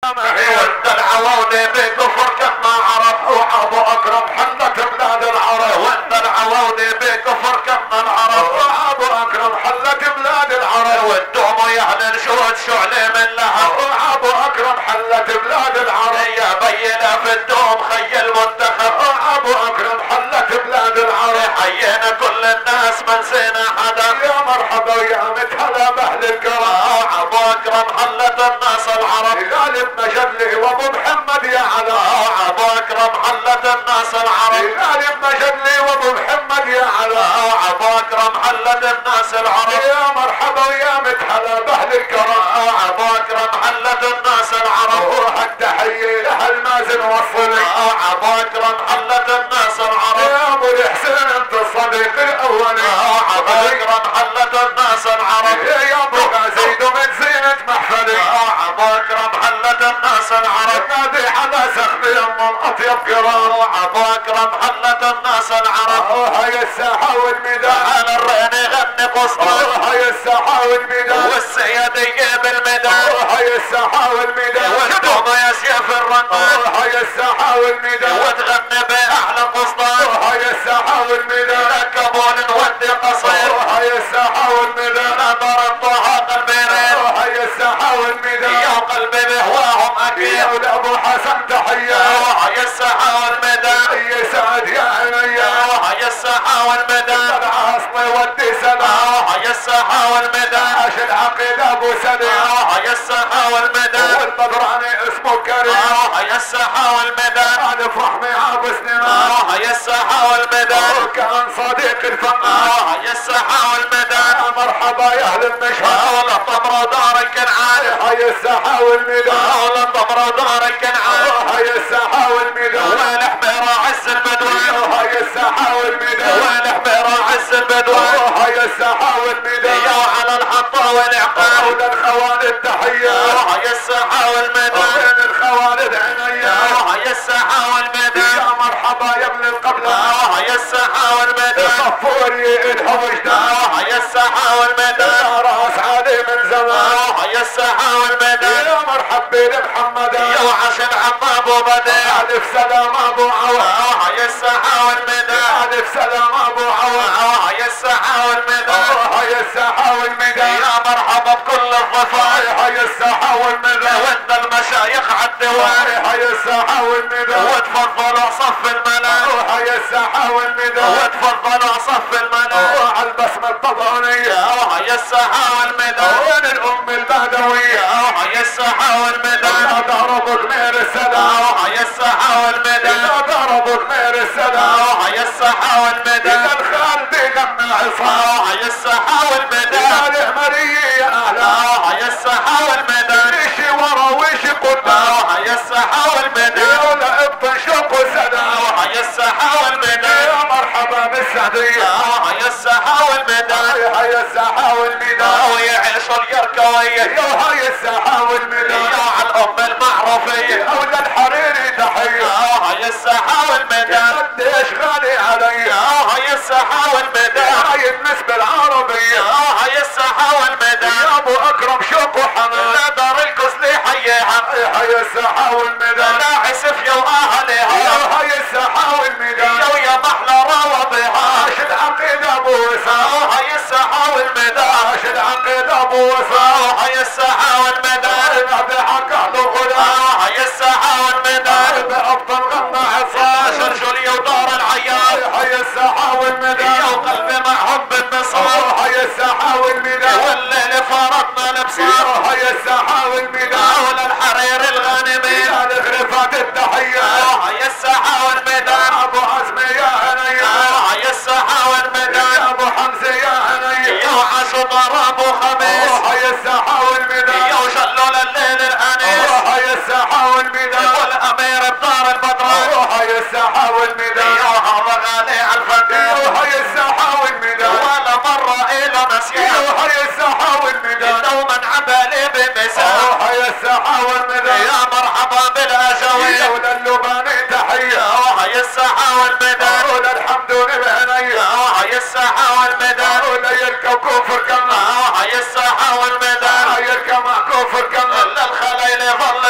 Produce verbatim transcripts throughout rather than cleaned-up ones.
وانت العواوني بكفر كما عرف وابو اكرم حلت بلاد العرب وانت العواوني بكفر كما العرب وابو اكرم حلت بلاد العرب والدوم يعلن شهود شعلة من لهب وابو اكرم حلت بلاد العرب يا بينا في الدوم خي المنتخب وابو اكرم حلت بلاد العرب حيينا كل الناس ما نسينا حدا يا مرحبا ويا متهلا باهل الكرم ابو اكرم حلت الناس العرب غالب مجدلي وابو محمد يا علا ابو اكرم حلت الناس العرب غالب مجدلي وابو محمد يا علا ابو اكرم حلت الناس العرب يا مرحبا ويا متهلا باهل الكرم ابو اكرم حلت الناس العرب وروح التحيه لاهل مازن وصلي ابو اكرم حلت الناس العرب يا ابو الحسين انت الصديق الاولي ابو اكرم حلت الناس العرب يا ابو زيد من زينة محفلي ابو اكرم حلت الناس العرب نادي على سخبي ام الاطيب كرام ابو اكرم حلت الناس العرب هاي الساحه والميدان على الرين يغني قصران هاي الساحه والميدان والسياديه بالميدان هاي الساحه والميدان والدوم يا سيف الرنان هاي الساحه والميدان وتغني باحلى قصدان هاي الساحه والميدان كابون نودي قصير هاي الساحه والميدان ضرب طه قلبيرين هاي الساحه والميدان يا قلبي بهواهم اكيد يا ابو حسن تحيه هاي الساحه والميدان يا سعد يا عينيا هاي الساحه والميدان العاصمه ودي سلام هاي الساحه والميدان عاش العقيده ابو سليم هاي الساحه والميدان والبدراني اسمه كريم هاي الساحه والميدان الف رحمي ابو سنين هاي الساحه والميدان وكان صديق الفنان هاي الساحه والميدان مرحبا يا اهل المشهد والله طمره دارك كنعاني هاي الساحه والميدان والله طمره دارك كنعاني هاي الساحه والميدان وين حميره عز البدوان هاي الساحه والميدان وين حميره عز البدوان هاي الساحه والميدان يا على الحطه والعقاب وده الخوالد التحيه هاي الساحه والميدان وين الخوالد عينيا هاي الساحه والميدان يا مرحبا يا ابن القبله هاي الساحه والميدان صفوري الهوجدان هاي الساحه والميدان يا راس عالي من زمان هاي الساحه والميدان يا مرحبا بمحمد يا وعش العماب وبديع الف سلام ابو عوض هاي الساحه والميدان الف سلام ابو عوض هاي الساحه والميدان هاي الساحه والميدان يا مرحبا بكل الضفاير هاي الساحه والميدان وانت المشايخ عالدواري هاي الساحه والميدان وتفضلوا صف المنام هاي الساحه والميدان وتفضلوا صف المنام على البسمه الطبعونيه هاي الساحه والميدان وين الام البهدويه هاي الساحه والميدان ضربوا ضمير السلام هاي الساحه والميدان ضربوا ضمير السلام هاي الساحه والميدان الخال بيغنى عصام هاي الساحه والميدان الحمريه يا اهلا هاي الساحه والميدان ويشي ورا ويشي قدام هاي الساحه والميدان ولا ابن شوق وسلام هاي الساحه والميدان يا مرحبا بالسعديه هاي الساحه والميدان هاي الساحه والميدان ويعيشوا اليركويه يا هاي الساحه والميدان يا على الام المعروفيه اولى الحريري تحيه هاي الساحه والميدان قديش غالي علي هاي الساحه والميدان هاي النسبه العربيه هاي الساحه والميدان يا ابو اكرم شوق وحنان لا دار الكسلي حييها هاي الساحه والميدان لا عسف يا واهلها هاي الساحه والميدان يا ويا محلى روضها عاش العقيده ابو وسام هاي الساحه والميدان عاش العقيده ابو وسام هاي الساحه والميدان بحق اهل الغلام هاي الساحه والميدان بأبطال غنى عصام شرشليه ودار العيال هاي الساحه والميدان يا وقلبي معهم بالنصار هاي الساحه والميدان والليل فرضنا الابصار هاي الساحه والميدان ولا الحرير الغانمين الغرفات التحيه هاي الساحه والميدان ابو عزمي يا هنيه هاي الساحه والميدان يا ابو حمزه يا هنيه يا وعاشوا ضرب وخميس هاي الساحه والميدان يا وشلول الليل الانيس هاي الساحه والميدان والامير بدار البدران هاي الساحه والميدان يا هذا غالي على الفنان هاي الساحه والميدان ولا مره الى نسيان هاي الساحه والميدان دوما عبالي بمثال هاي الساحه والميدان يا مرحبا بالاجاوي ولا اللباني تحيه هاي الساحه والميدان ولا الحمد لله هاي الساحه والميدان ولا يركب كفر كما هاي الساحه والميدان يركب كفر كما لا الخلايل ظلت غنى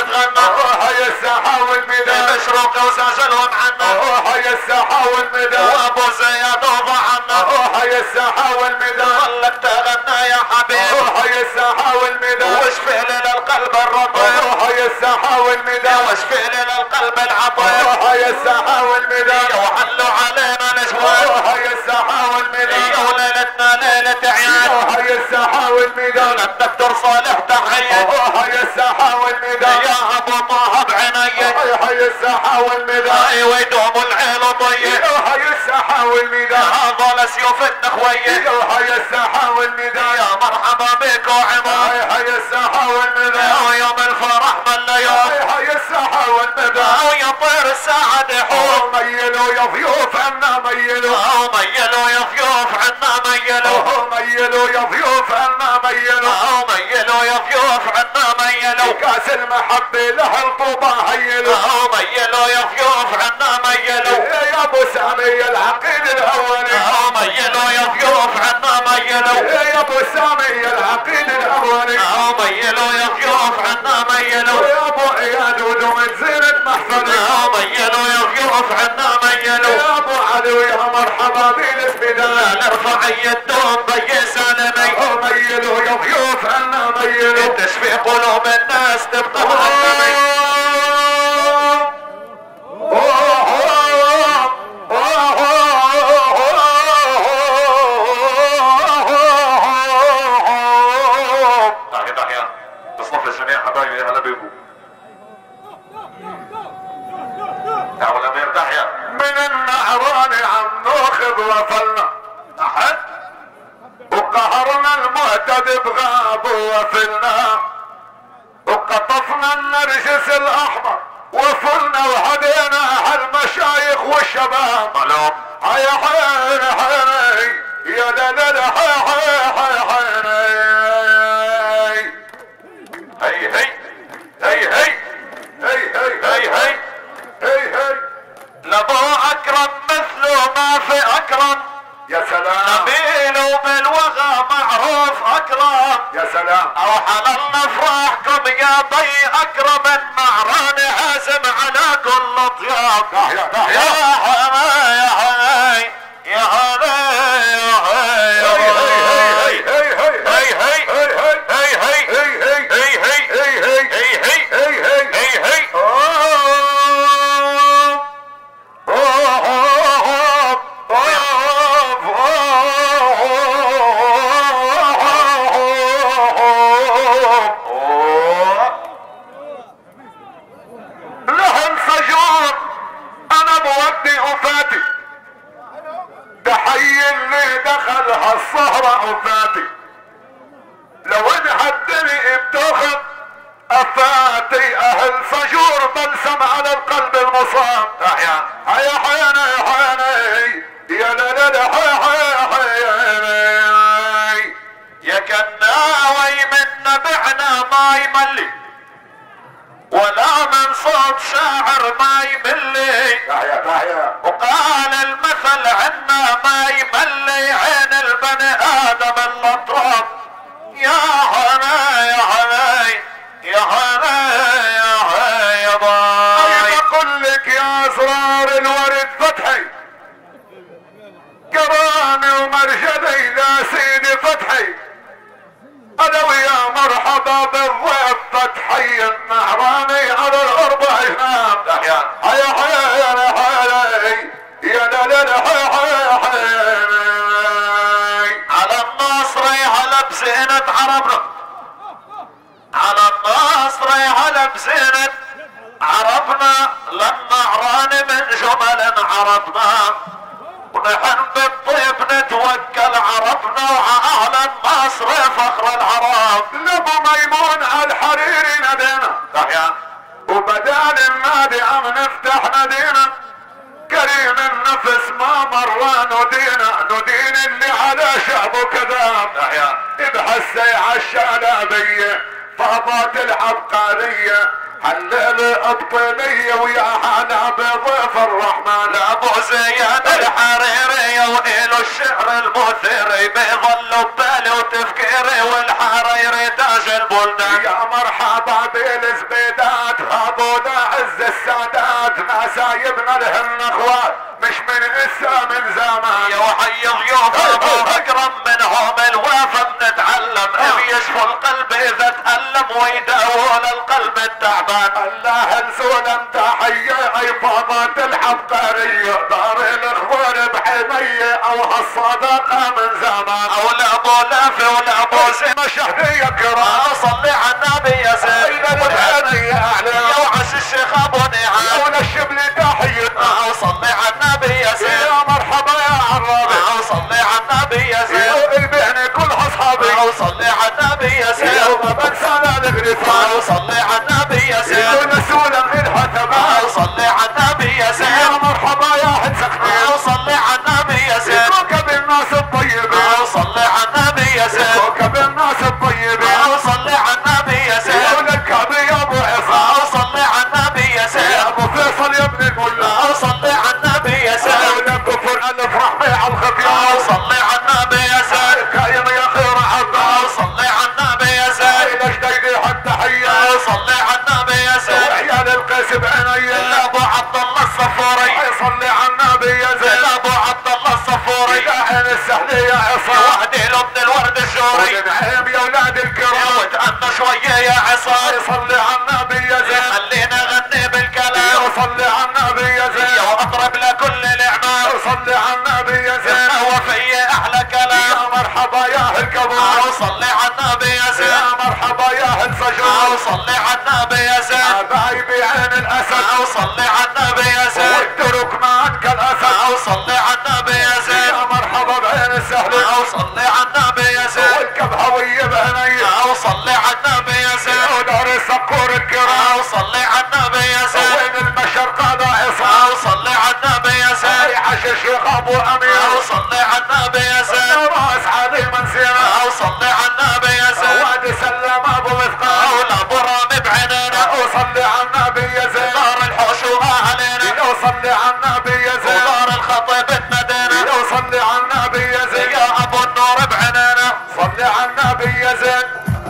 هاي الساحة والميدان مشروق وسجل ومحنى هاي الساحة والميدان وابو زياد وضعنا هاي الساحة والميدان ظلك تغنى يا حبيب هاي الساحة والميدان واشفي لنا القلب الرطيب هاي الساحة والميدان واشفي لنا القلب العطيب هاي الساحة والميدان وحلوا علينا الاجوال هاي الساحة والميدان وليلتنا ليلة عيال هاي الساحة والميدان الدكتور صالح تحية هاي الساحة والميدان يا ابو طه بعيني هاي الساحة والميدان اي ويدوم العيل طيب هاي الساحة والميدان هذا لسيوف النخوية هاي الساحة والميدان يا مرحبا بك وعمار هاي الساحة والميدان ويوم الفرح من اليوم هاي الساحة والميدان ويا طير الساعة دحوم ميلوا يا ضيوف عنا ميلوا ميلوا يا ضيوف عنا ميلوا ميلوا يا ضيوف عنا ميلوا ميلوا يا ضيوف عنا ميلوا كاس المحبة له الطوبة هيلوا ميلوا يا ضيوف عنا ميلوا يا ابو سامي العقيد الاولي ميلوا يا ضيوف عنا ميلوا يا ابو سامي العقيد الاولي ميلوا يا ضيوف عنا ميلوا يا ابو اياد ودمت زينة محفلي ميلوا يا ضيوف عنا ميلوا يا ابو علي يا مرحبا بالاسبدان نرفع يدهم بي سالمي ميلوا يا ضيوف عنا ميلوا تشفي قلوب الناس تبقى معلمي تحية تحية تصنف الجميع حبايبي هلا بيكم يا ولمير تحية من النعران عم ناخذ وفلنا احد وقهرنا المعتد بغاب وفلنا وقطفنا النرجس الاحمر وفلنا وهدينا هالمشايخ والشباب الو هيا حين حيني يا دلال حي حي حي حيني هي هي هي هي هي هي هي هي هي هي لابو اكرم مثله ما في اكرم يا سلام نبيل بالوغى معروف اكرم يا سلام او حلال افراحكم يا بي اكرم النعران عازم على كل طياب تحيا تحيا يا حماي يا حماي يا حماي يا حماي يا حماي هي هي هي هي هي هي هي هي هي هي هي هي هي هي هي هي هي هي لهم سجون انا بودي وفاتي تحيي اللي دخل هالصهرة وفاتي لو انهدني بتاخد افاتي اهل سجور بلسم على القلب المصاب تحيا هيا حيني حيني يا لا لا لا حي حي حيني يا كناوي من نبعنا ما يملي ولا من صوت شاعر ما يملي تحيا تحيا وقال المثل عنا ما يملي عين البني ادم الاطراف يا حناي يا حناي يا حناي يا حناي يا باي بقول لك يا اسرار الورد فتحي قراني ومرشدي لا سيدي فتحي انا ويا مرحبا بالضيف فتحي النهراني على الارض هنام تحيا حيا حيا حيا يا لا لا لا حيا حيا حيا على الناصري على بزينة عربنا على الناصري على بزينة عربنا للنعران من جمل عربنا ونحن بالطيب نتوكل عربنا وعلى الناصر فخر العرب لابو ميمون على الحريري ندينا تحيا وبدال النادي عم نفتح ندينا كريم النفس ما مرة ندينا ندين اللي على شعبه كذاب تحيا بحسي عالشلابية فاضات العبقرية حلل الطينية ويا حنا بضيف الرحمن ابو زياد الحريري وإله الشعر المثير بيظل ببالي وتفكيري والحريري تاج البلدان يا مرحبا بالزبيدات ابو هذا عز السادات ما سايبنا لهم اخوات مش من اسا من زمان. يا وحي ضيوف ابو اكرم منهم الوافى بنتعلم بيشفوا القلب اذا تألم ويداوون القلب التعبان. الله نسولم تحية عفاضة العبقرية دار الاخوان بحمية او هالصداقة من زمان. او لابو لافي ولا ابو سيد مشهدية كرام صلي على النبي يا سيد والحنية اعلى يا وعش الشيخ ابو نعام ولا الشبل تحيتنا او صلي على النبي يا سيد يا مرحبا يا عرابي او صلي على النبي يا سيد البهن كل اصحابي او صلي على النبي يا سيد وما بنسانا الغرفان او صلي على النبي يا سيد ونسولا من الحتبان او صلي على النبي يا سيد يا مرحبا يا حد سخنين او صلي على النبي يا سيد كوكب الناس الطيبين او صلي على النبي يا سيد كوكب الناس الطيبين او صلي على النبي يا سيد ولك يا ابو عصام او صلي على النبي يا سيد يا ابو فيصل يا ابن الملا او صلي على النبي يا سيد ولك كفر الف رحمي على الخفيان او صلي على النبي يا سيد كاين يا خير عباس او صلي على النبي يا سيد الى جديدي حتى حيا او صلي على النبي يا سيد وعيال القيس بعينيا ابو عبد الله الصفوري يصلي على النبي يا زين ابو عبد الله الصفوري يا عين السهل يا عصام وحدي له ابن الورد الشوري ونعيم يا ولاد الكرام وتأنى شوية يا عصام يصلي على النبي يا زين خلينا غني بالكلام يصلي على النبي يا زين واضرب لكل الاعمال يصلي على النبي يا زين وفي احلى كلام يا مرحبا يا اهل كبار وصلي على النبي يا زين يا مرحبا يا اهل سجون وصلي على النبي يا زين حبايبي عين الاسد وصلي على النبي يا زين والترك معك الاسد وصلي على النبي يا زين يا مرحبا بعين السهل وصلي على النبي يا زين والكبهوية بهنية وصلي على النبي يا زين ودار الصقور الكرام وصلي على النبي يا زين وين المشرق هذا عصام وصلي على النبي يا زين عاش الشيخ ابو امير وصلي على النبي يا زين راس علي منسينا وصلي على النبي يا زين وادي سلم ابو مثقال ولا برامي بعينينا وصلي على النبي يا زين دار الحوش واهلنا وصلي على النبي يا زين ودار الخطيب بمدينة وصلي على النبي يا زين يا ابو النور بعينينا صلي على النبي يا زين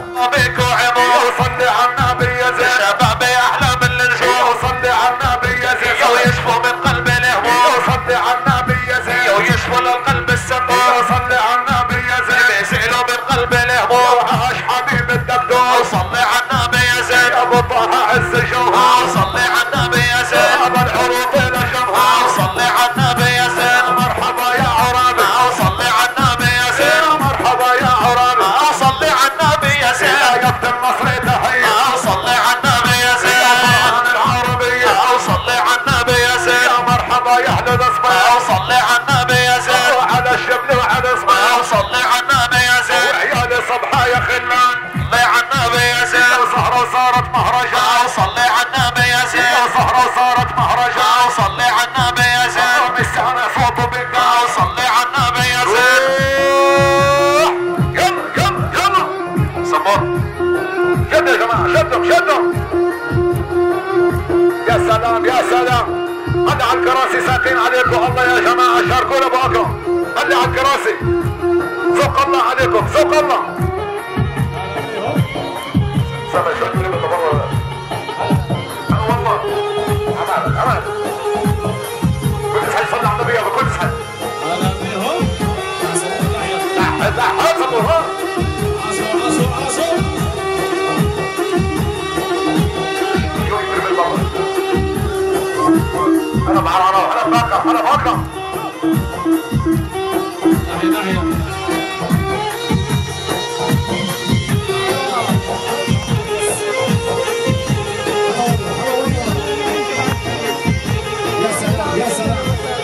بيك وعمو وصلي على النبي يا زين شبابي احلى من النجوم وصلي على النبي يا زين ويشفوا من قلب الهموم وصلي على النبي يا زين ويشفوا للقلب السموم وصلي على النبي يا زين بيسئلوا من قلب الهموم عاش حبيب الدكتور وصلي على النبي يا زين ابو طه عز الجوهر وصلي على النبي يا زين ابو العروض الجمهور وصلي على النبي يا زين مرحبا يا عرابي وصلي على النبي يا زين مرحبا يا عرابي وصلي على النبي يا زين يا يفت المصري تحية وصلي على النبي يا زين القرآن العربية وصلي على النبي يا زين يا مرحبا يا اهل الاصبع وصلي على النبي يا زين وعلى الشبل وعلى اصبع وصلي على النبي يا زين وعيالي صبحا يا خلان صلي على النبي يا زين وسهرة صارت مهرجان وصلي على النبي يا زين وسهرة صارت مهرجان وصلي على النبي يا زين السنة صوته بقى وصلي على النبي يا زين يلا يلا يلا صبر شدوا يا جماعة شدوا شدوا يا سلام يا سلام هدي على الكراسي ساكين عليكم الله يا جماعة شاركونا ابو اكرم هدي على الكراسي ذوق الله عليكم ذوق الله سامع شو تقولي بالتبرع انا والله عمال عمال كل سحل صلي على النبي يا ابو كل سحل لا لا حاصل ها انا بعرف انا بقى انا بقى يا سلام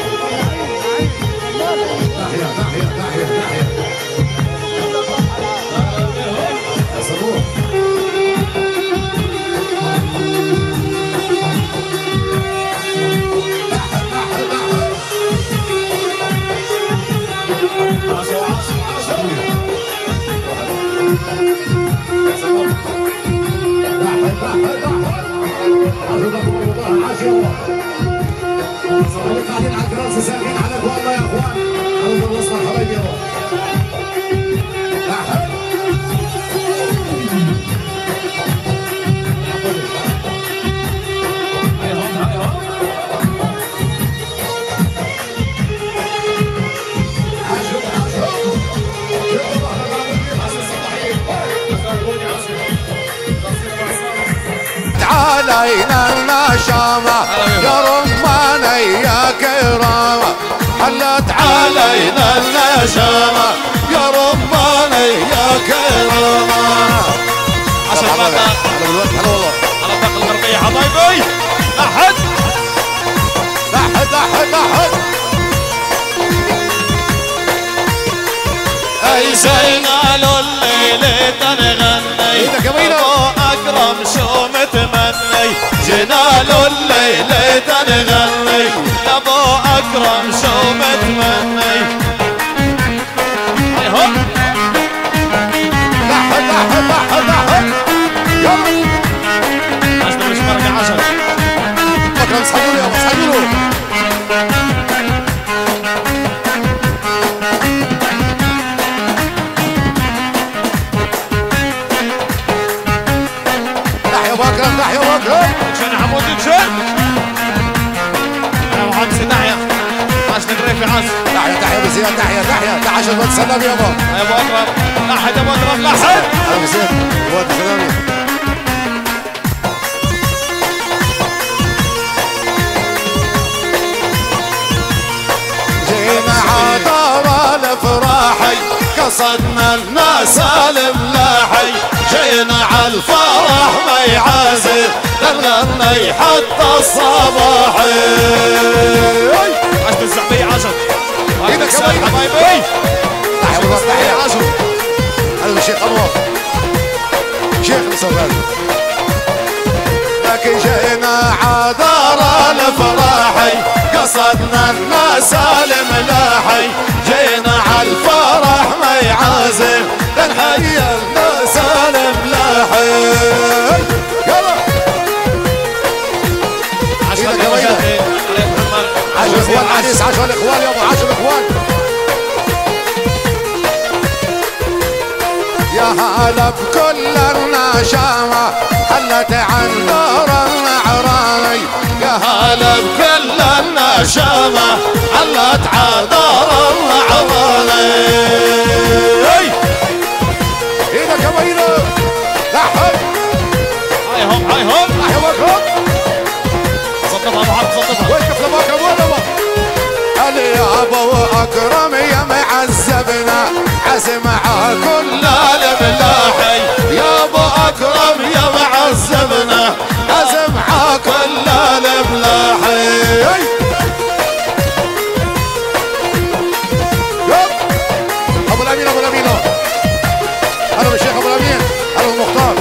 ناحية ناحية ناحية ناحية يا صبور قاعدين على الكراسي ساكنين على والله يا اخوان الله يصلح حبايبي علينا النشامة يا رمانة يا كرامة حلت علينا النشامة يا رمانة يا كرامة. عشر دقائق على الطاقة الغربية حبايبي. لحد لحد لحد لحد اي زينال الليلة تنغني ابو اكرم شو متمني جنال الليلة تنغني ابو اكرم شو متمني. هاي هوب لحد لحد لحد لحد يلا عشرة مش مرقة عشرة. اكرم اصحابوا له يابا اصحابوا له. يا ابو اكرم تحيا ابو اكرم. اكشن حمود اكشن. انا وحمزه تحيا. عاش نقري في عاش. تحيا تحيا بزياد تحيا تحيا تحيا عشان ما تسلم يابا. يا ابو اكرم لحد ابو اكرم لحد. انا بزياد ابو تسلم. جينا عطار الافراحي قصدنا الناس الملاحي جينا عالفرح ما يعازل نغني حتى الصباحي. عشت الزعبية عشر. ايدك يا بي حبايبي. تحيا ابو تحيا عشر. هذا الشيخ انور شيخ مصغر. لكن جينا عدار الفراحي قصدنا الناس الملاحي جينا عالفرح ما يعازل نحيي الناس الملاحي. يلا عشرة ايدك يا ويلي. عشر اخوان عريس عشر اخوان يابا عشر اخوان. يا هلا بكل النشامة حلت عن نور النعراني يا هلا بكل النشامة حلت عن نور النعراني. ايدك يا ويلي. لحد هاي هم هاي هم. لحد وكم ظبطها ابو عبد ظبطها. وقف لباكم ولا قال يا ابو اكرم يا معذبنا عزم مع كل الملاحي يا ابو اكرم يا معذبنا عزم مع كل الملاحي. ابو الامين ابو الامين انا بالشيخ ابو الامين انا المختار.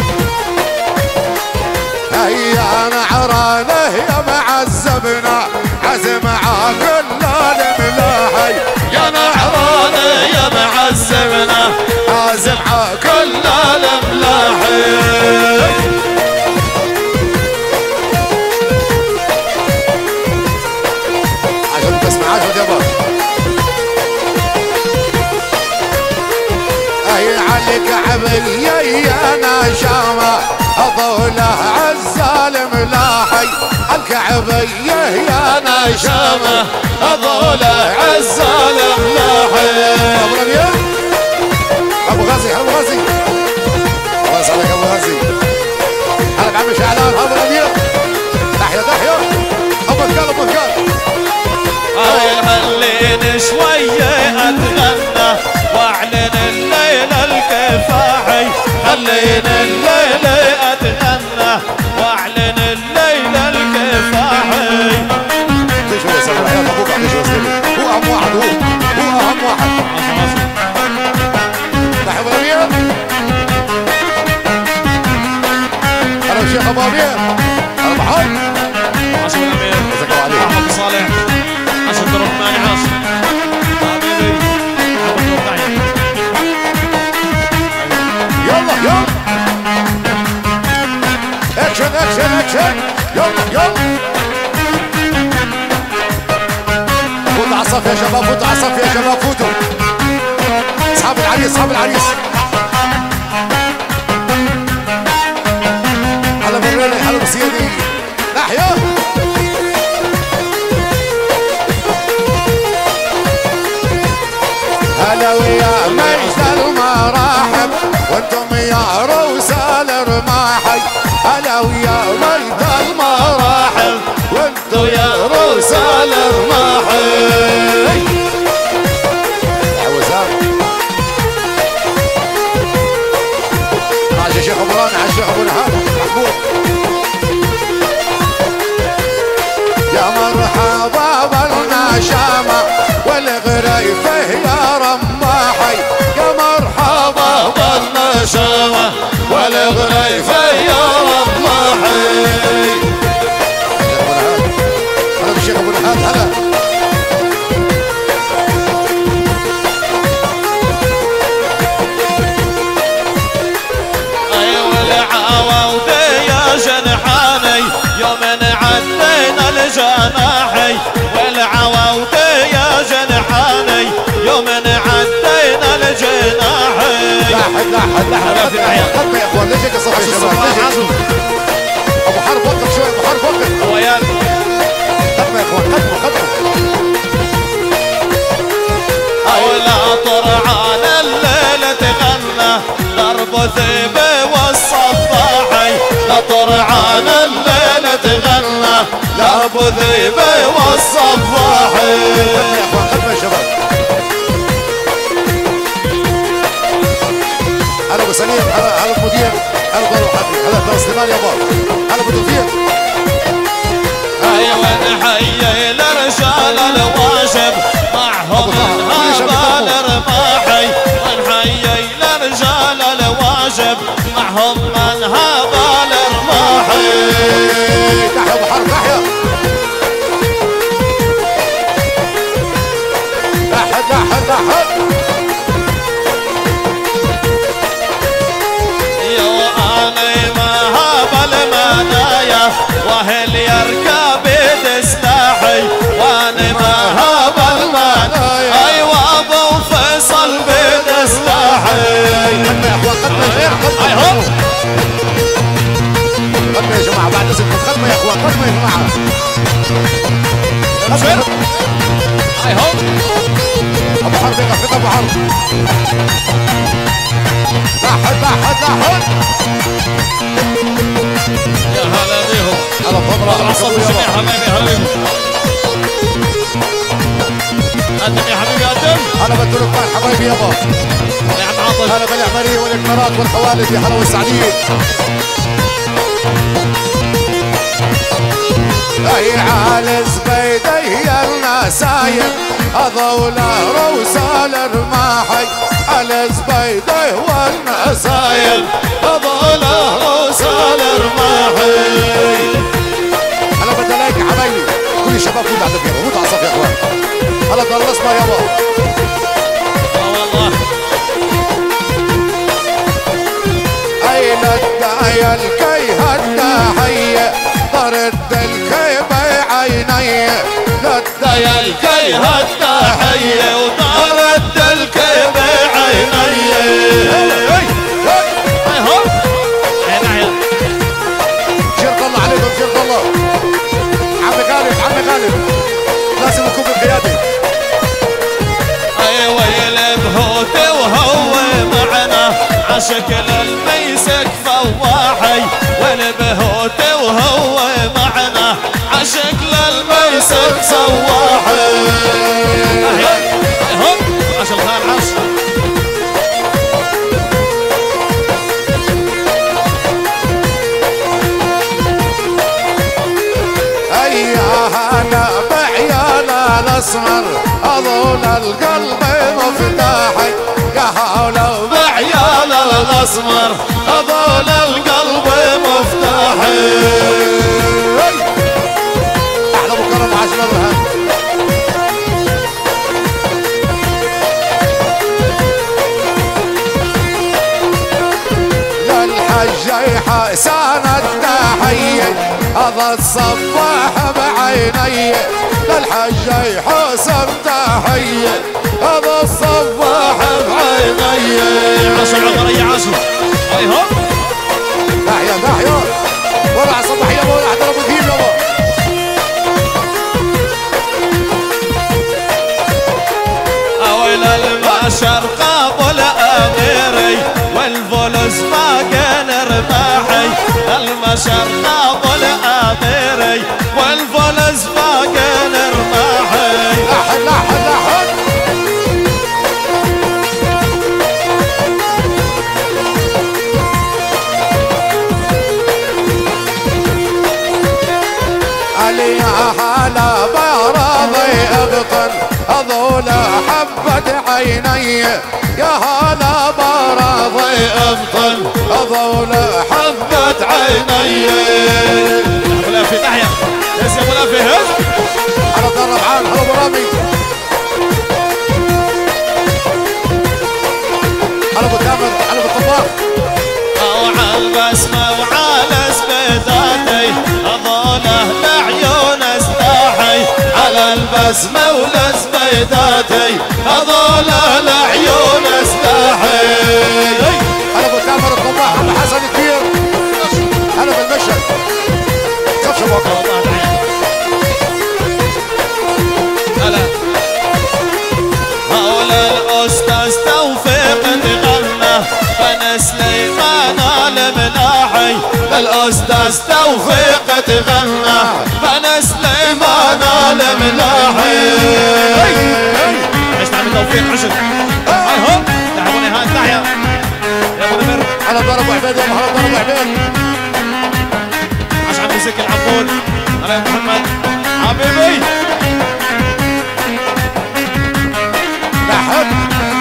هيا نعرانه يا معذبنا عزم مع كل الملاحي يا نعرانه يا معذبنا عزم مع كل الملاحي. عشان تسمع عشان يابا. هي على كعبية يا نشامة أضوله عالظالم لاحي الكعبية يا نشامة أضوله عالظالم لاحي. أبو ربيع أبو غازي أبو غازي الله يسعدك أبو غازي. هلا بعم شعلان أبو ربيع تحيا تحيا أبو مكان أبو مكان. هاي خليني شوية أتغنى وأعلن الليلة الكفاحي. خليني الليلة أتغنى وأعلن الليلة الكفاحي. ليش هو يسوي حياة أبوك ليش هو يسوي؟ هو أهم واحد هو هو أهم واحد. تحيا أبو ربيع. أنا الشيخ أبو ربيع. أنا بحر. عشر الأمير. جزاك الله عليك. أحمد صالح. عشر الرحمن عاصم. حبيبي. عبد الرحمن. يلا يلا. اكشن اكشن اكشن. يلا يلا. فوتوا على الصف يا شباب فوتوا على الصف يا شباب فوتوا. اصحاب العريس اصحاب العريس. هلا بالريلي هلا بالسيدي. ناحية. هلا ويا مجد المراحب وانتم يا روس الرماحي. هلا ويا مجد النشامة والغريفة يا رماحي يا مرحبا بالنشامة والغريفة يا رماحي. هلا بالشيخ ابو نهاد هلا. جنحاني يوم عدينا الجناحي والعواودي يا جنحاني يوم عدينا الجناحي. لاحد لاحد لاحد قدم يا اخوان. ليش هيك صف يا شباب؟ ابو حرب وقف شوي. ابو حرب وقف. وياك قدم يا اخوان. قدموا قدموا. ولا طرعان الليل تغنى ضرب ثيبي والصفاحي. لا طرعان الليل تغنى ضرب ثيبي والصفاحي. يا اخوان قدموا يا شباب. هلا ابو سليم. هلا هلا المدير. هلا ضرب حبيبي. هلا ابو سليمان يا بابا. هلا ابو توفيق. ايوه نحيي الرجال الواجب معهم انهاب الرماحي. ونحيي الرجال الواجب معهم انهاب الرماحي. تحيا ابو حرب. تحيا. لاحد لاحد لاحد. يا اني مهاب المنايا وهل يركب دستاحي. وانا مهاب المنايا ايوه ابو فيصل بدستاحي. قدموا يا اخوان. قدموا يا جماعه. قدموا يا جماعه بعد اذنكم. قدموا يا اخوان. قدموا يا جماعه. قدموا. هاي هو ابو حرب يقف. ابو حرب. لاحد لاحد لاحد. يا هلا بيهم. هلا بضمرة. عصب الجميع حبايبي. هلا بيهم. قدم يا حبيبي قدم. هلا بالتركمان حبايبي يابا. يا عم عاطف. هلا بالعمرية والإكمارات والخوالد يا هلا والسعدية. هي على زبيدي يا النساير هذولا روسال الرماحي. على زبيدي والنساير هذولا روسال الرماحي. هلا بدلايك حبايبي. كل الشباب فوت على الدبيرة. فوت على الصف يا اخوان. هلا خلصنا يابا. اه والله. اين الداعي الكي الداعية طرد الكي بعيني. يا الكي هالتحية وطرد الكي بعيني. هاي هو. هاي ناحية. جرد الله عليكم. جرد الله. عمي غالب. عمي غالب لازم يكون بالقيادة. ايوه البهوت وهو معنا عشكل الميسك فواحي. والبهوت وهو معنا عشكل الميسك سواحي. هاي هو عشان خان عش. انا بعيال الاسمر اظن القلب مفتاحي. يا هلا بعيال الاسمر اظن القلب مفتاحي. احلى ابو كرم عشر الرهان. للحجي حسان التحيه هذا الصباح بعيني. للحجي حسن تحيه هذا الصباح بعيني. عاشر عمرية عاشر. هاي هو. تحيا تحيا. ورع صباح يابا. ولا حتى ابو ذيب يابا. اويل المشر قابل اميري والفلوس باقين رماحي. المشر قابل اميري والفلوس باقين رماحي. لاحد لاحد لاحد. علي يا هلا براضي ابطن اظول حبة عيني يا هلا براضي ابطن اظول حبة عيني. ابو لافي تحيا هز يا ابو لافي هز. على الدار ربعان على ابو رامي على ابو تامر على ابو الطباخ وعلى البسمة وعلى سبيداتي اظله لعيون استاحي على البسمة والسبيداتي اظله لعيون استاحي. على ابو تامر الطباخ ابو حسن كبير انا في المشهد كفش بكره هلا هؤلاء الاستاذ توفيق تغنى بن سليمان الملاحي الاستاذ توفيق تغنى بن سليمان الملاحي. ايش تعمل توفيق عشر هاي هوب لعبوني هاي تحيا يا ابو نمر. على ضرب ابو عبيد يلا على ضرب ابو عبيد عش عم يزك العبود على يا محمد حبيبي لحد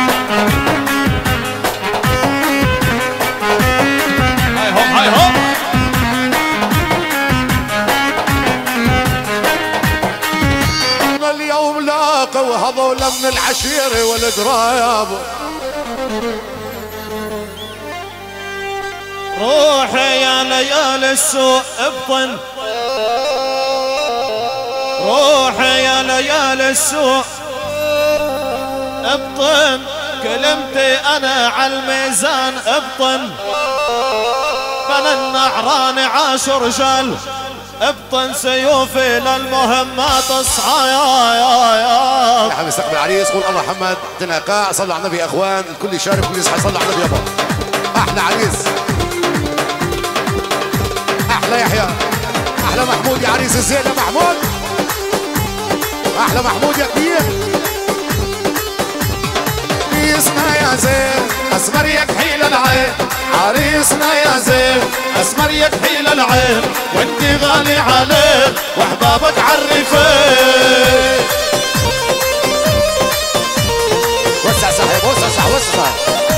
هاي هوب هاي هوب. اليوم لاقوا هذول من العشيرة والقرايب روحي يا ليالي السوء ابطن روحي يا ليالي السوء ابطن كلمتي انا على الميزان ابطن بنا النعران عاش رجال ابطن سيوفي للمهمات اصحى يا يا يا. نحن نستقبل عريس قول الله محمد تناقاع صلوا على النبي يا اخوان الكل يشارك الكل يصحى يصلي على النبي يابا. احلى عريس احلى يحيى احلى محمود يا عريس الزين يا محمود احلى محمود يا كبير. عريسنا يا زين اسمر يكحيل العين عريسنا يا زين اسمر يكحيل العين وانت غالي عليه واحبابك عرفين. وسع صاحب وسع صاحب وسع.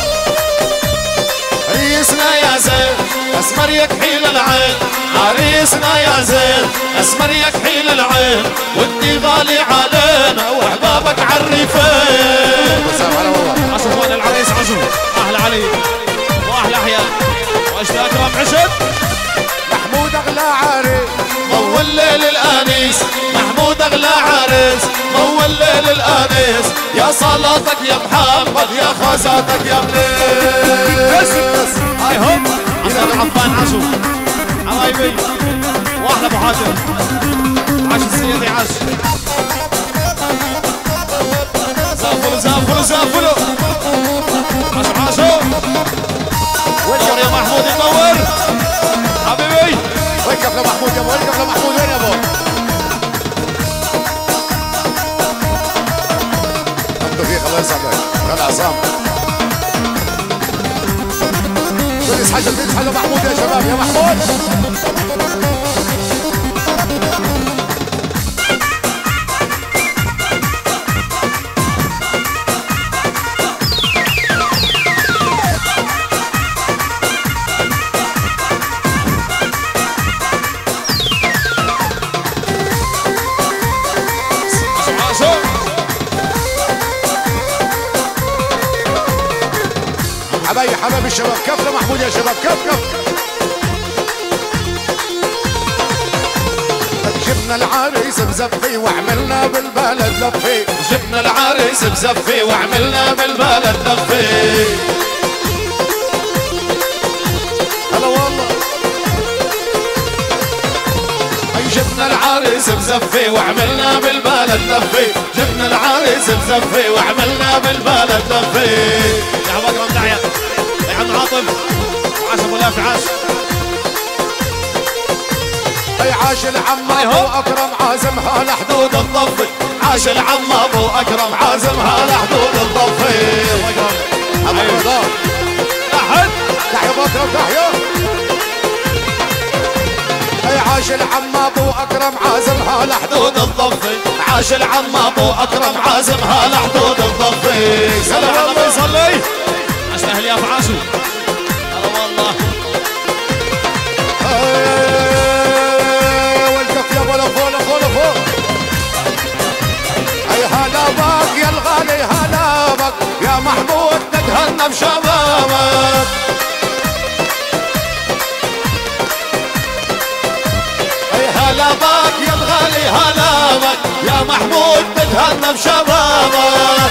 عريسنا يا زين اسمر يكحيل العين عريسنا يا زين اسمر يكحيل العين وانت غالي علينا واحبابك عرفين. وسع على والله عشو اخوان العريس عشو اهل علي واهل احياء واجد اكرم عشد. محمود اغلى عريس ضو الليل الانيس محمود اغلى عريس ضو الليل الانيس يا صلاتك يا محمد يا خزاتك يا بنيس. هاي هوب عصام العفان عاشو حبايبي واحلى ابو حاتم عاش السيدي عاش زافلوا زافلوا زافلوا عاشو عاشو نور يا محمود منور حبيبي. وقف لمحمود يا ابو وقف لمحمود وين يا ابو؟ توفيق الله يسعدك غلا عصام. تونس حاجه تونس حاجه محمود يا شباب يا محمود. حبايبي حبايبي الشباب كف لمحمود يا شباب كف كف. جبنا العريس بزفي وعملنا بالبلد لفي جبنا العريس بزفي وعملنا بالبلد لفي. هلا والله جبنا العريس بزفي وعملنا بالبلد لفي جبنا العريس بزفي وعملنا بالبلد لفي. يا عم اكرم دعية يا عم عاطف وعاش ابو لافي عاش. اي عاش العم ابو اكرم عازمها لحدود الضفي عاش العم ابو اكرم عازمها لحدود الضفي. ابو رمضان احد تحيا ابو اكرم تحيا. اي عاش العم ابو اكرم عازمها لحدود الضفي، عاش العم ابو اكرم عازمها لحدود الضفي. سلام على النبي صلي. عاش اهل يا فعاشو. هلا والله. والكف يا ولا فوق فوق فوق. اي هلا بك يا الغالي هلا بك يا محمود نتهنى بشبابك. هلا بك يا الغالي هلا بك يا محمود نتهنى بشبابك.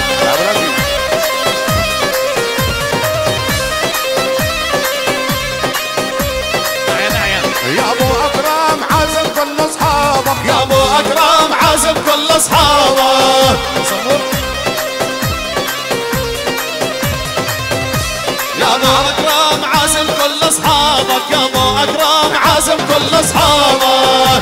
يا ابو اكرم عازم كل اصحابك، يا ابو اكرم عازم كل اصحابك. يا ابو اكرم عازم كل اصحابك، يا ابو اكرم عازم كل اصحابك.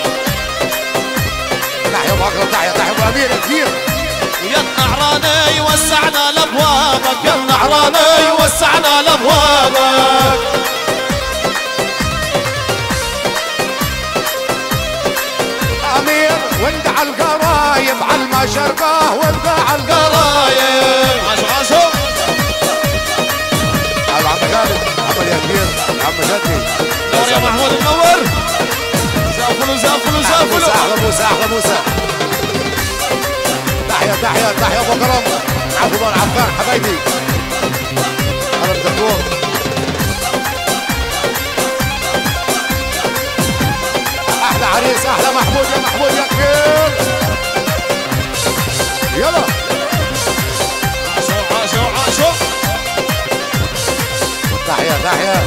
تحيا ابو اكرم تحيا تحيا ابو امير كبير. يا النعراني وسعنا لابوابك، يا النعراني وسعنا لابوابك. امير وانت على القرايب على المشرقه وانت على القرايب. عاشو عاشو. ابو عم خالد عمل يا كبير عم جدي. نور يا محمود منور. زافلوا زافلوا زافلوا. احلى موسى احلى موسى. تحيا تحيا تحيا ابو كرم عبد الله العفان حبايبي. هلا بالدكتور. احلى عريس احلى محمود يا محمود يا كبير. يلا عاشو عاشو عاشو. تحيا تحيا.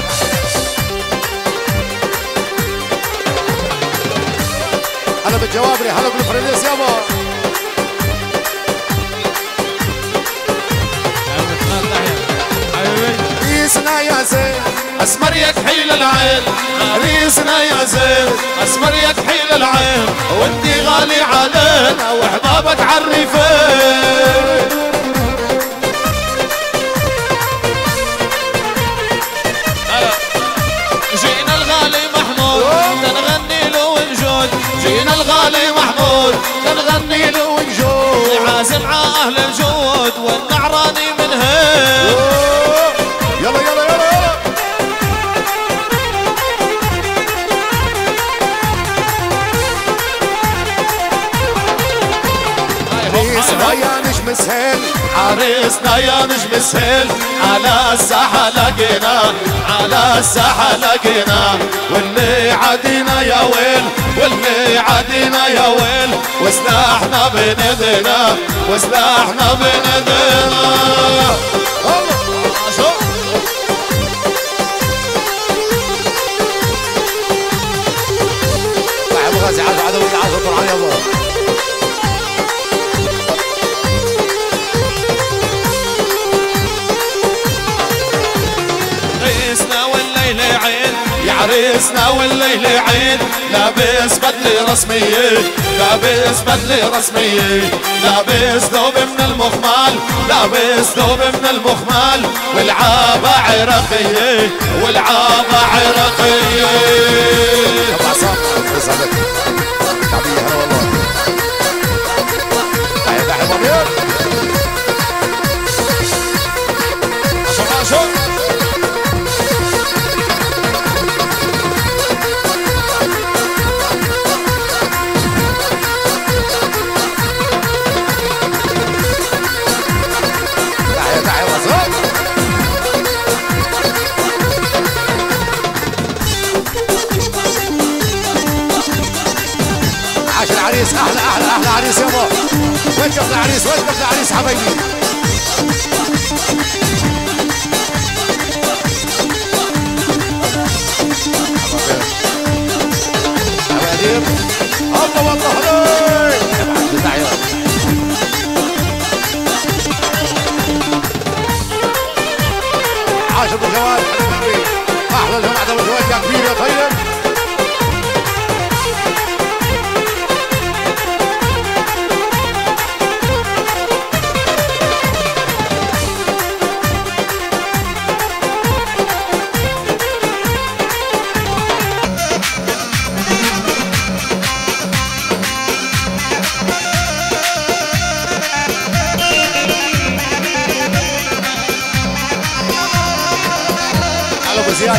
هلا بالجوابري هلا بالفرنيس يابا. ريسنا يا زين اسمر يكحيل العين، ريسنا يا زين اسمر يكحيل العين. وانتي غالي علينا واحبابك عالريفين. جينا الغالي محمود تنغني له ونجود، جينا الغالي محمود تنغني له ونجود. عازم ع اهل الجود والنعراني من هين. يلا يلا يلا يلا. عريسنا يا نجم سهل، عريسنا يا نجم سهل. على الساحة لقينا، على الساحة لقينا. واللي عادينا يا ويل، واللي عادينا يا ويل. وسلاحنا بين ايدينا، وسلاحنا بين ايدينا. الله شو ابو غازي عاش عدوي عاش طلع يلا. عريسنا والليل عين، يا عريسنا والليل عين. لابس بدلة رسمية، لابس بدلة رسمية. لابس ثوب من المخمال، لابس ثوب من المخمال. والعابة عراقية، والعابة عراقية. ابو عصام يسعدك شعبيه هلا والله. تحيا تحيا ابو امير. عشو عشو. تحيا تحيا ابو عصام. عاش العريس احلى احلى احلى عريس يابا. وين كف العريس وين كف العريس حبايبي. حبايب الله والله عليك. تحيا عاش ابو جواد حبيبي. احلى جماعه ابو جواد يا كبير يا طيب.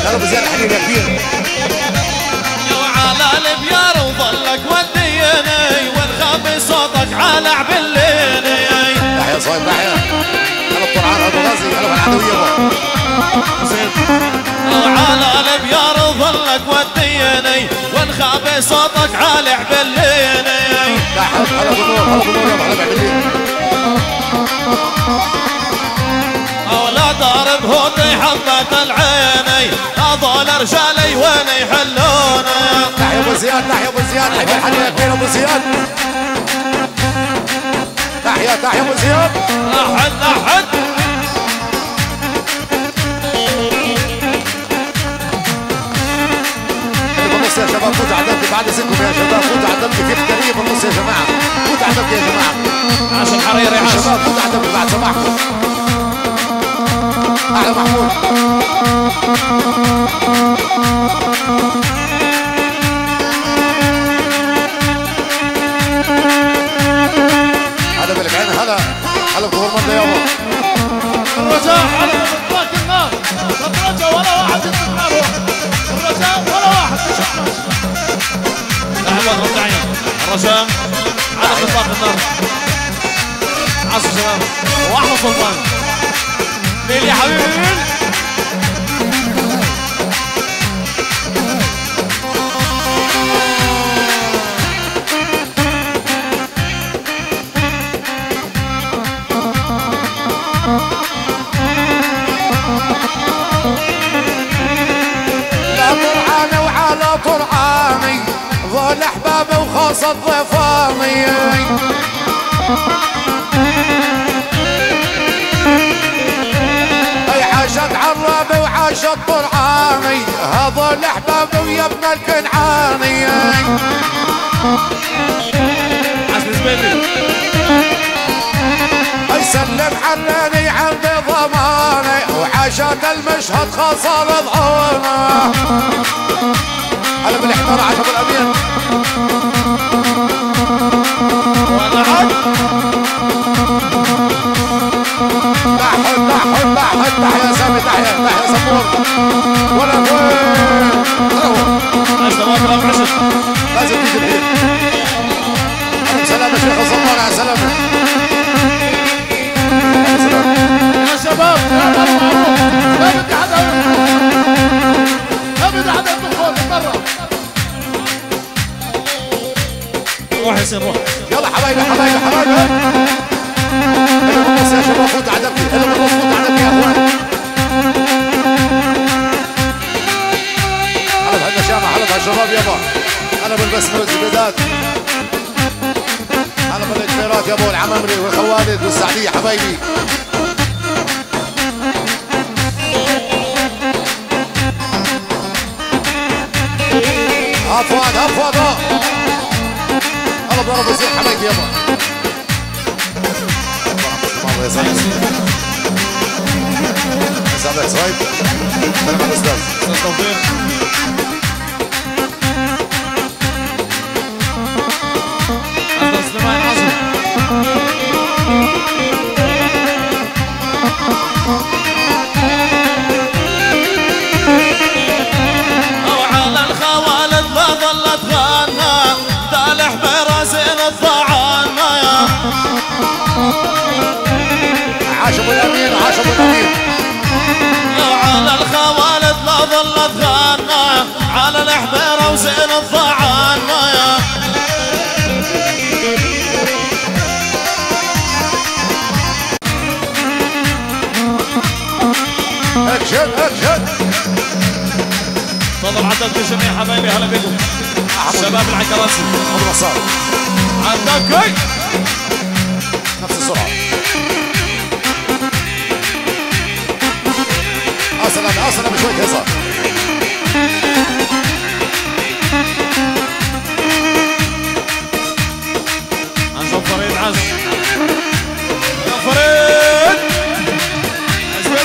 هلا ابو زياد حبيبي يا كبير. وعلى البيار وظلك وديني ونخبي صوتك على عبليني. تحيا صايب تحيا. هلا الطرعان ابو غازي هلا بالعدويه بابا. وعلى البيار وظلك وديني ونخبي صوتك على عبليني. تحت هلا بالنور هلا بالنور يابا هلا بعبليني. أولاد ضارب هوتي حطت العيني هذول رجالي وين يحلوني. تحيا ابو زياد تحيا ابو زياد حبيب الحنين يا كبير ابو زياد. تحيا تحيا ابو زياد. أحد أحد بالنص يا شباب فوت عدمتي بعد اذنكم يا شباب فوت عدمتي كيف كريم بالنص يا جماعه فوت عدمتي يا جماعه. عشان حريري يا شباب فوت عدمتي بعد سماحكم. احلى محمود. هذا بالعين هلا هلا بظهور مندى يابا. الرجاء على اطلاق النار. الرجاء ولا واحد يطلق نار. الرجاء ولا واحد احمد رجعين. الرجاء على اطلاق النار. عصر شباب واحمد سلطان. ليل يا حبيبي ليل. طرعاني ظل احبابي وخاصة ضيفاني. اي عاشت عرابي وعاشت طرعاني هذول احبابي ويا ابن الكنعاني. حسن زبيدي اي سلم حراني عندي ضماني وعاشت المشهد خاصة رضعونا. هلا بالاحترام عشب الامير. وانا عاد تحت تحت تحت تحيا سامي تحيا تحيا سمور ولا وين روح. عشت ما كلام عشت لازم تيجي الحين. سلامة شيخ الزمار على سلامة. يا شباب يا لا بدي حدا لا بدي حدا يدخل برا. روح يا سير روح. يلا حبايبي حبايبي حبايبي. اللي بالنص يا شباب فوت عدمتي اللي بالنص فوت عدمتي يا اخوان. هلا بهالنشامة هلا بهالشباب يابا. هلا بالبسمة والزبيدات. هلا بالكبيرات يابا والعمامري والخوالد والسعدية حبايبي. هات فؤاد هات فؤاد هلا بضرب يصير حبايبي يابا. الله يسعدك يسعدك صهيب. سلام على الاستاذ استاذ توفيق. استاذ سليمان عاصم. وعلى الخوالد ما ظلت غنى دالح براسين الضعانة. عاشب الامين عاشب الامين. وعلى الخوالد لا ظلت غنى على الحبيرة وزين الضعانة. اكشن اكشن. تفضل عدد الجميع حبايبي هلا بكم شباب العنكراسي. ابو نصار عدك نفس السرعه. اصلا اصلا بشويه هزار. هنشوف فريد عز. يا فريد عزوز.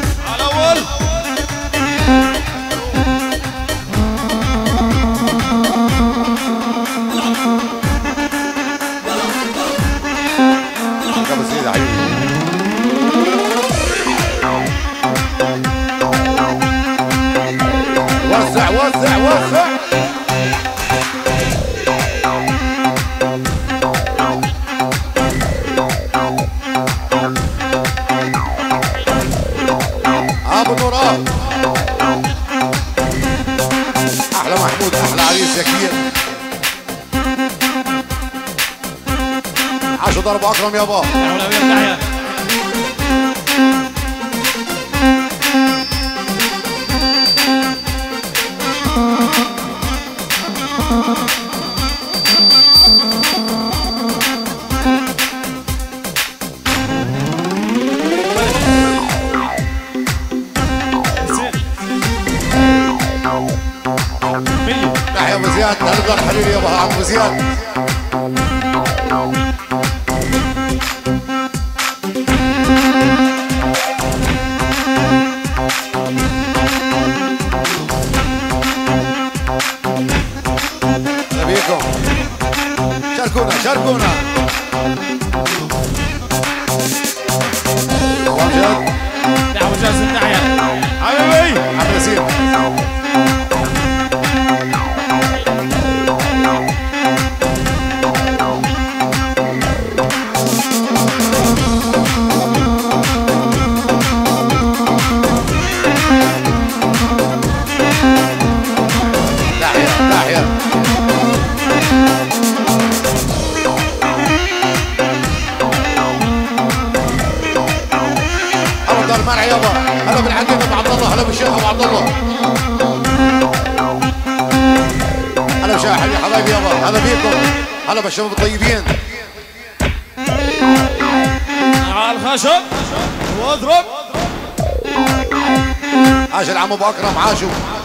محمود احلى عريس يا كبير. عاشوا ضرب اكرم يابا. يا ابو زياد نرضى الحرير يابا عم ابو زياد. نبيكم شاركونا شاركونا. وجد دعوة جاهز الناحية حبيبي عم ياسين. هلا بالحقيقة ابو عبد الله. هلا بالشيخ ابو عبد الله. هلا بشاحن يا حبايبي يابا. هلا بيكم. هلا بالشباب الطيبين. على الخشب واضرب. عاش العم ابو اكرم عاشوا.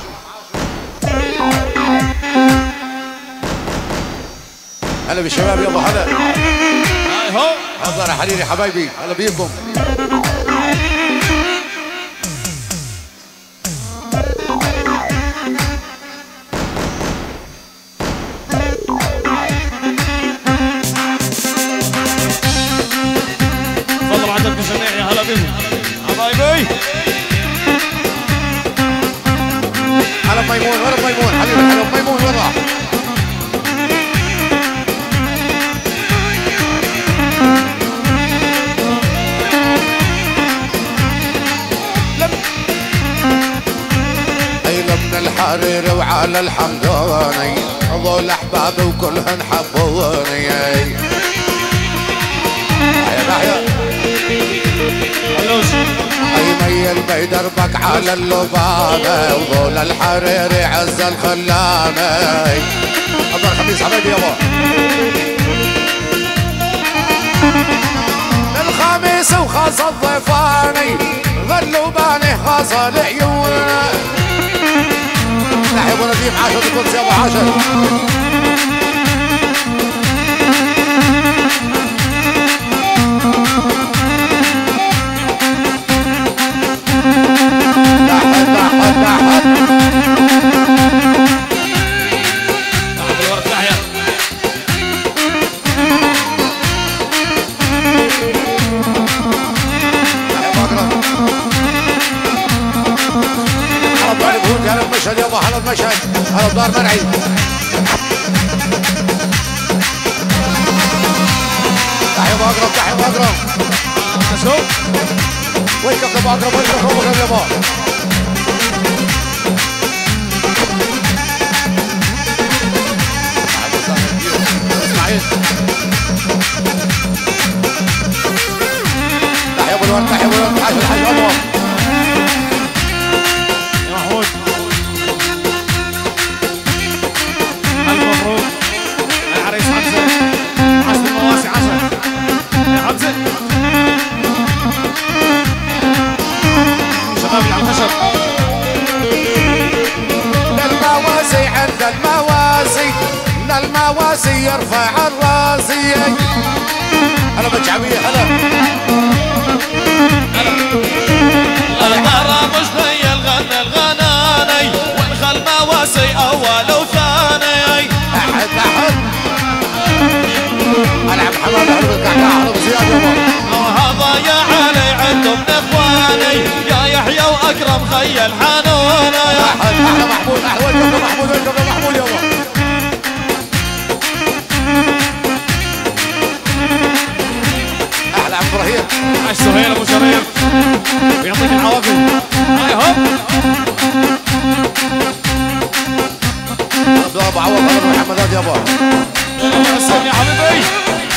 هلا بالشباب يابا. هلا هاي هو حضر يا حريري حبايبي. هلا بيكم. حبايبي هلا بميمون. هلا بميمون حبيبي. هلا بميمون وين راح؟ هيلا من الحرير وعلى الحمداني هذول احبابي وكلهن حبوني. يا ناحية اي ميل بيدربك على اللبانة وظول الحريري عز الخلاني. حضر خميس حبيبي يابا. الخميس وخاص الضيفاني غلوباني خاص العيون. نحيي ابو نديم عاشر القدس يابا عاشر. لاحظ لاحظ لاحظ لاحظ الورق ناحية. هلا بدار بهود. هلا بمشهد يابا. هلا بمشهد. هلا بدار منعي. تحية ابو اكرم. تحية ابو اكرم. شوف وين كفر ابو اكرم؟ وين كفر ابو اكرم يابا؟ اسماعيل. تحية ابو الورد. تحية ابو الورد. حاج الحاج انور. يا محمود الف مبروك العريس حمزة. عشر المواسي عشر يا حمزة. شباب على الخشب. للمواسي عند المواسي للمواسي يرفع الراسي. هلا بالشعبية. هلا الغرام مش هي الغنى الغناني ونخل مواسي اول وثاني. احد احد. العب حمام. هلا بالكعكع. هلا بزياد يابا. هذا يا علي عندهم اخواني يا يحيى واكرم خي الحنونه. احد. احلى محمود. احلى وين كفر محمود. وين كفر محمود يابا. احلى عبد ابراهيم. عاش سهيل ابو شريف ويعطيك العوافي. هاي هوب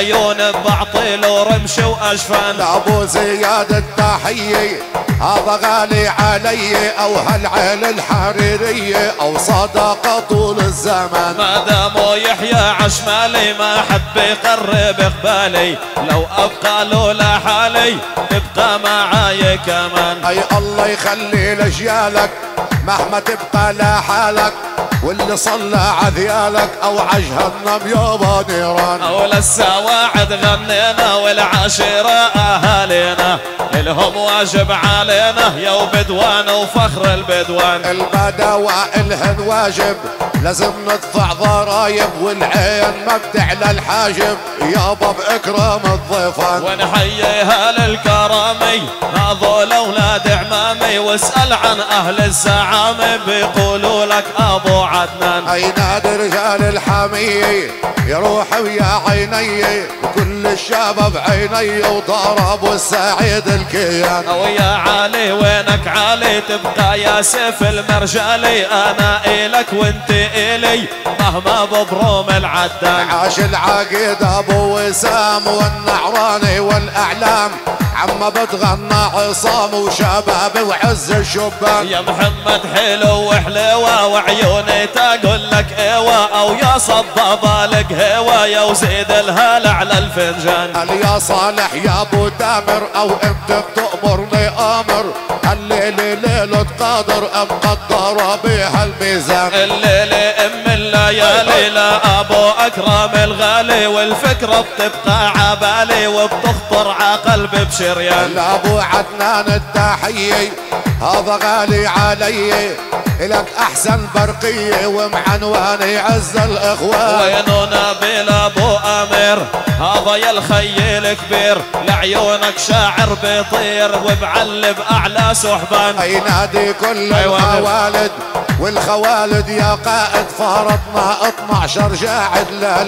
والعيون بعطيل ورمش واشفان. لابو زياد التحية هذا غالي علي، او هالعين الحريرية او صداقة طول الزمان. ما دامو يحيى عشمالي ما حب يقرب قبالي، لو ابقى له لحالي تبقى معاي كمان. اي الله يخلي لجيالك مهما تبقى لحالك، واللي صلى عذيالك او عجهنم يابا نيران. او للسواعد غنينا والعاشرة اهالينا، الهم واجب علينا يا وبدوان وفخر البدوان. البدوى الهن واجب لازم ندفع ضرايب، والعين ما بتعلى الحاجب يابا باكرام الضيفان. ونحييها للكرامي هذول اولاد عمامي، واسأل عن اهل الزعامة بيقولوا لك ابو عدنان. اي نادي رجال الحمية يا روحي ويا عيني، وكل الشباب عيني وضربوا السعيد الكيان. ويا علي وينك علي تبقى يا سيف المرجالي، انا الك وانت الي مهما ببروم العدان. عاش العقيد ابو وسام والنعراني والاعلام، عم بتغنى عصام وشباب وعز الشبان. يا محمد حلو وحلوة وعيوني تقول لك ايوه، او يا صبابة لك هوا يا وزيد الهال على الفنجان. قال يا صالح يا ابو تامر او انت بتأمرني امر، الليلة ليلة قادر ام قدر بها الميزان. الليلة ام الليالي لا ابو اكرم الغالي، والفكرة بتبقى عبالي وبتخطر عقلبي بشريان. لابو عدنان التحية هذا غالي علي، لك احسن برقية ومعنواني عز الاخوان. وينو نبيل ابو امير هذا يا الخي الكبير، لعيونك شاعر بيطير وبعلب اعلى سحبان. اي نادي كل الخوالد والخوالد يا قائد، فرضنا اثنعشر جاعد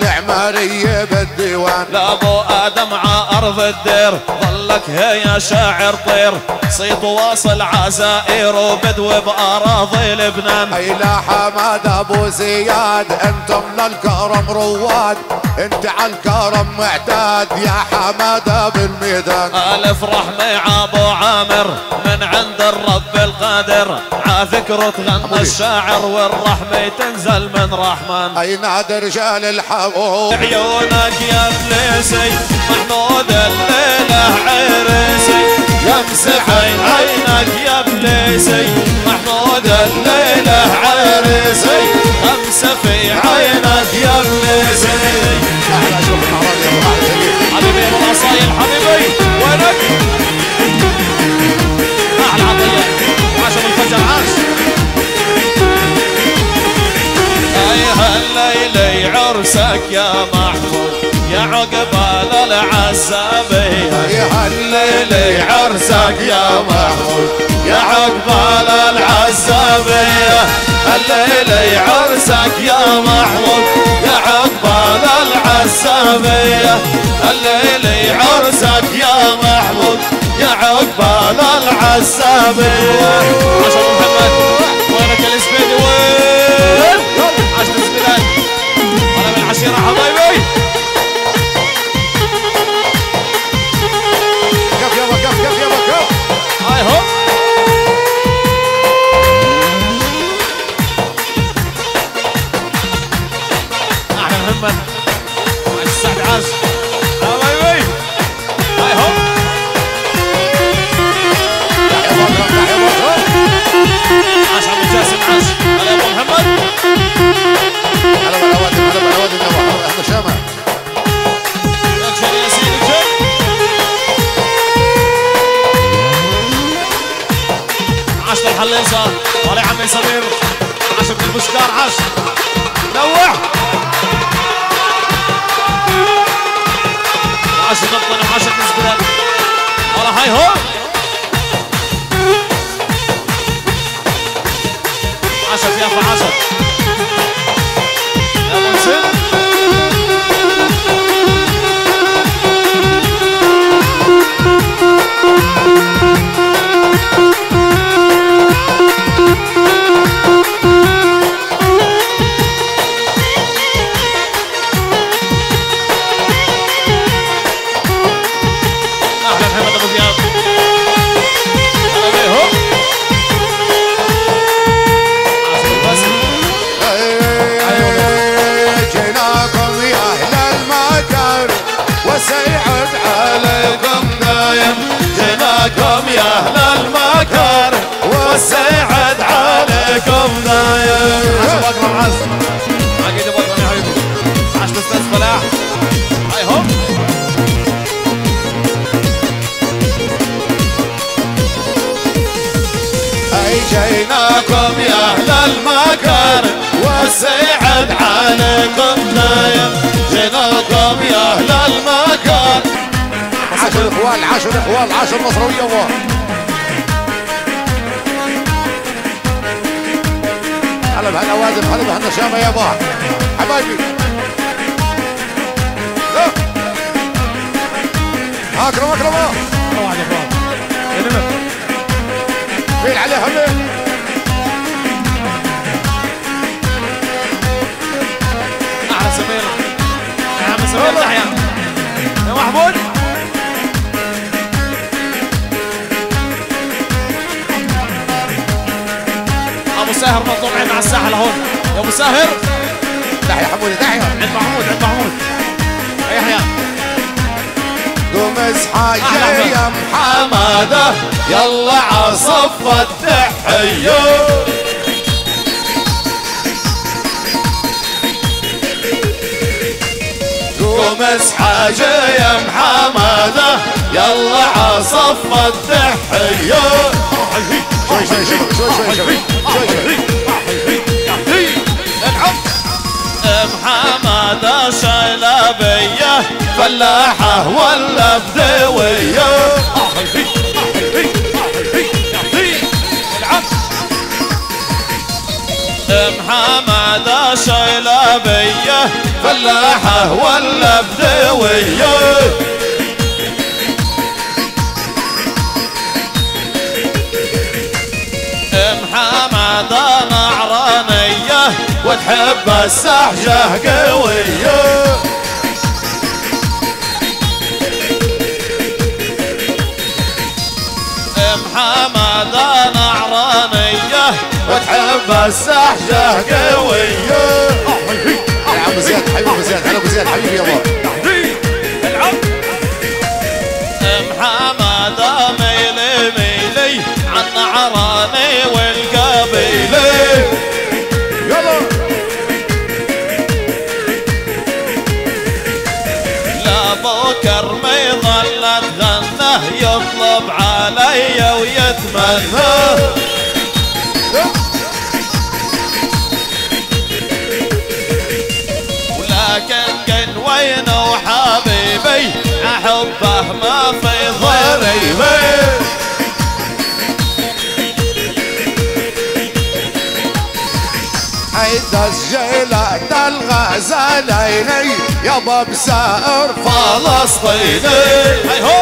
للعمارية بالديوان. لابو ادم ع ارض الدير ظلك هي شاعر طير، صيت واصل عزائر وبدو باراضي لبنان. اي لا حماد ابو زياد انتم للكرم رواد، انت عالكرم معتاد يا حماده بالميدان. الف رحمه ابو عامر من عند الرب القادر، ع ذكره تغنى الشاعر والرحمه تنزل من رحمن. اي نادي رجال الحبوب عيونك يا فليسي محمود الليله عريسي، يمسح عينك يا فليسي محمود الليله عريسي، خمسه في عينك يا فليسي. حبيبي ابو الاصايل حبيبي وينك؟ احلى عطيه عاش ابو الفجر عاش. اي هالليله عرسك يا محمود يا عقبال العزابية، يا هالليله عرسك يا محمود يا عقبال العزابية، الليله عرسك يا محمود يا عقبال العزابية، الليله عرسك يا محمود يا عقبال العزابية. عشان محمد وينك الاسبيدي وين؟ عشان الاسبيدات وانا من العشيرة حبايبي. كف يابا كف كف يابا كف. هاي هو احلى محمد عاش السعد عاش حبايبي. هاي هو عاش عم جاسم عاش. هلا يا ابو محمد. هلا بالعوادم هلا بالعوادم يا ابو حمد احنا شامع. اكشن ياسين اكشن. عاش للحل يسار طالع عمي سمير، عاش ابن البشكار عاش نوع، عاش نبطن وعاش النسبة. والله هاي هو عاشت يافا عاشت يا ابو حسين. والسعد عليكم دايم. عشان بكرم عز عقيدة بكرم يا حبيبي. عشان استاذ فلاح هاي هوب. اي جيناكم يا اهل المكارم والسعد عليكم دايم. جيناكم يا اهل المكارم. عشر اخوان عشر اخوان عشر مصروية الله. هلا بهالأوادم هلا بهالنشامة يا با حبايبي. اكرم اكرم روعة يا اخوان يا نمر فين عليه همين. احلى سمير يا عم سمير تحيا يا محمود. ابو ساهر مطلوب عندنا على الساحه لهون يا ابو ساهر. تحيا حمودي تحيا عند محمود عند محمود يا يحيى. قوم اصحى يا محمد يلا عصف التحيه. قوم اصحى يا محمد يلا عصف التحيه. شوي شوي شوي شوي شوي شوي شوي محمد شلبيه فلاحه ولا بدويه. محمد شلبيه فلاحه ولا بدويه. محمد نعرانيه وتحب السحجه قويه. محمد نعرانيه وتحب السحجه قويه. يا عم زياد حبيبي ابو زياد هلا ابو زياد حبيبي يا با. محمد ميلي ميلي عن نعراني والقبيلي. يلا لا بكر ما يظل تغنى يطلب علي ويتمنى. ولكن كن وينه وحبيبي احبه ما في ضريبي. عيد الجيلة الغزاليني يا باب سائر فلسطيني. هاي هو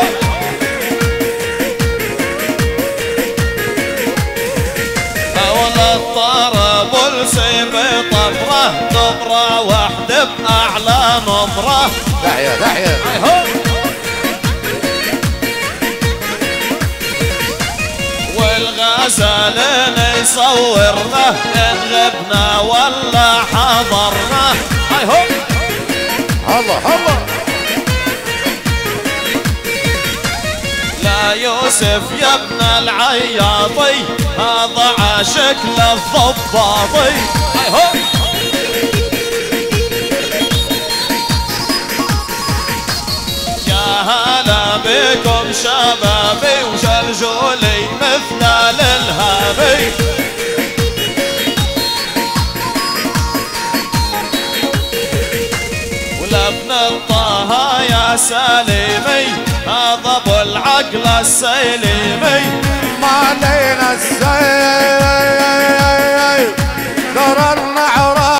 ولا الطرب والسيف طبره دبره واحده باعلى نمره. دحية دحية هاي هو والغزالين يصورنا ان غبنا ولا حضرنا. هاي هو الله الله. لا يوسف يا ابن العياطي هذا عاشق للضباطي. هاي هو يا هلا بكم شبابي وجلجولي مثل الهابي. ولابن الطه يا سليمي هذا ابو العقل السليمي. ما علينا السيل